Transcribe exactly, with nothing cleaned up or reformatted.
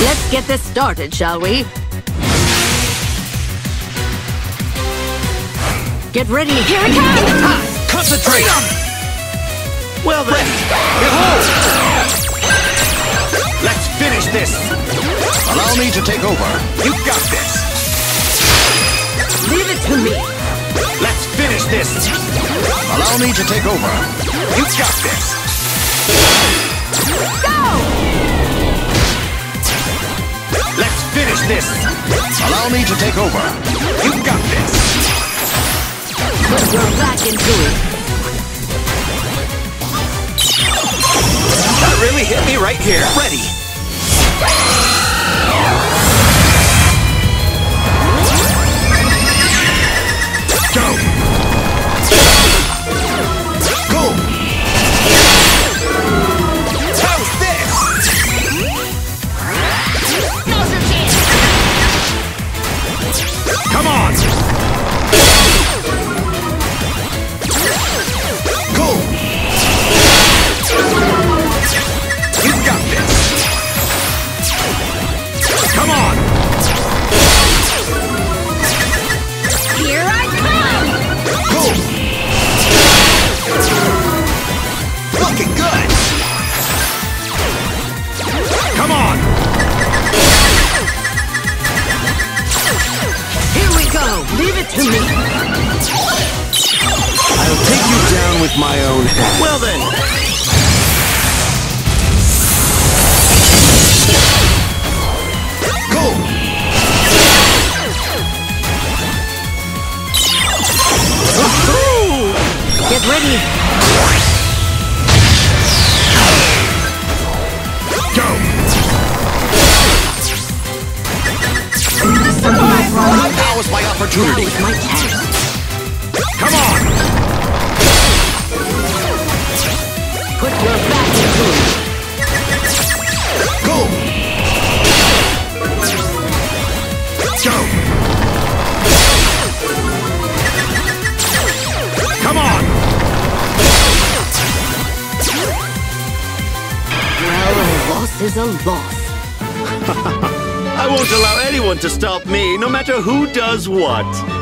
Let's get this started, shall we? Get ready. Here it comes! Concentrate! Well then, behold! Let's finish this! Allow me to take over. You got this! Leave it to me! Let's finish this! Allow me to take over. You got this! Go! Let's finish this! Allow me to take over. You got this! Put your back into it. That really hit me right here. Ready. Go. Go. How's this? Now's your chance. Come on. Go. You got this. Come on. Here I come! Go. Looking good. Come on. Here we go! Leave it to me! I'll take you down with my own hand. Well then. Go. Get ready! Go. Survival! Now is my opportunity. Now is my chance! Come on. Put your back into it! Go. Go. Come on. Well, a loss is a loss. I won't allow anyone to stop me, no matter who does what.